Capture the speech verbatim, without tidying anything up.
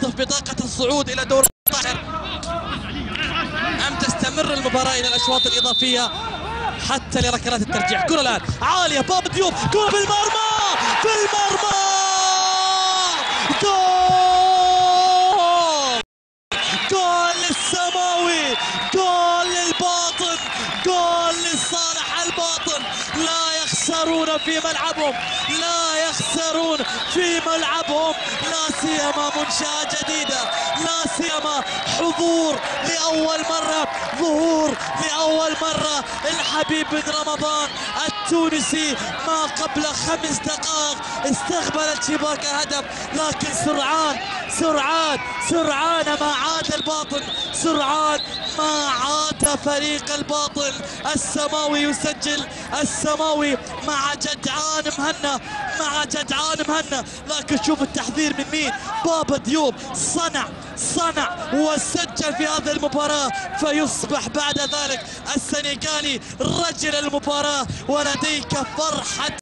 يحتفظ ببطاقة الصعود إلى دور الستة عشر أم تستمر المباراة إلى الأشواط الإضافية حتى لركلات الترجيح؟ كرة الآن عالية، بابا ديوب، كرة بالمرمى، في المرمى، جول! جول للسماوي، جول للباطن، جول لصالح الباطن. لا يخسرون في ملعبهم، لا يخسرون في ملعبهم، لا سيما منشأة جديدة، لا سيما حضور لأول مرة، ظهور لأول مرة. الحبيب بن رمضان التونسي ما قبل خمس دقائق استقبلت شباك هدف، لكن سرعان سرعان سرعان ما عاد الباطن، سرعان ما عاد فريق الباطن. السماوي يسجل، السماوي مع جدعان مهنا، مع جدعان مهنا. لكن شوف التحذير من مين؟ بابا ديوب صنع صنع وسجل في هذه المباراة، فيصبح بعد ذلك السنغالي رجل المباراة. ولديك فرحة